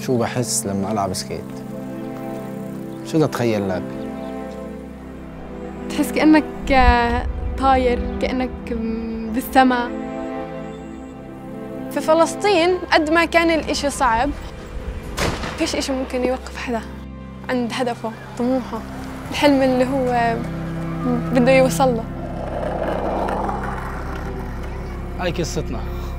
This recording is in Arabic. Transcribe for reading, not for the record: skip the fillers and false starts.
شو بحس لما ألعب سكيت؟ شو تتخيل لك؟ تحس كأنك طاير، كأنك بالسماء. في فلسطين قد ما كان الإشي صعب، فيش إشي ممكن يوقف حدا عند هدفه، طموحه، الحلم اللي هو بده يوصل له. هاي قصتنا.